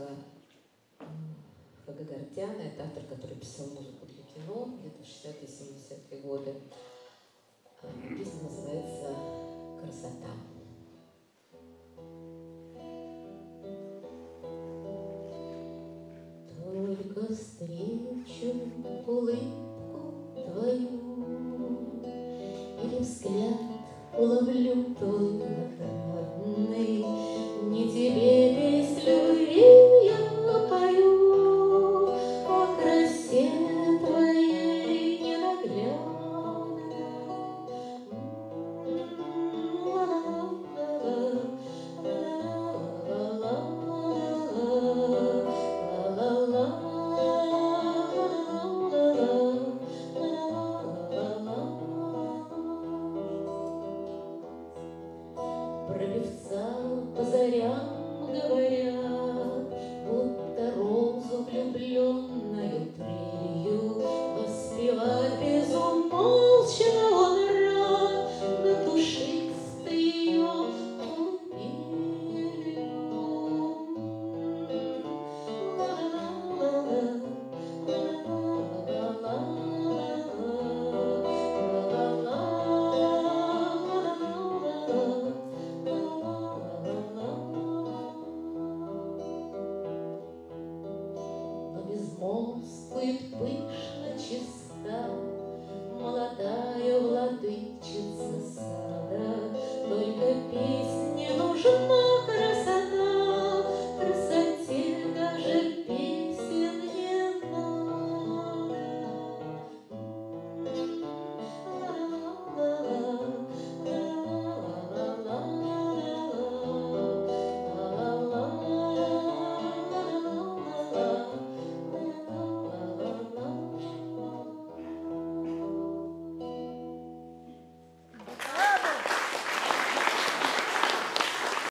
музыка Хагагардяна. Это автор, который писал музыку для кино где-то в 60-70-е годы. Песня называется «Красота». Только встречу улыбку твою или взгляд уловлю твой отрадный, не тебе песню я пою о красе твоей ненаглядной. Про певца по зарям говорят, будто розу влюбленную трелью воспевать безумолчно он рад, надушив ты ее пелью. Безмолвствует пышно чиста молодая владычица сада, только песня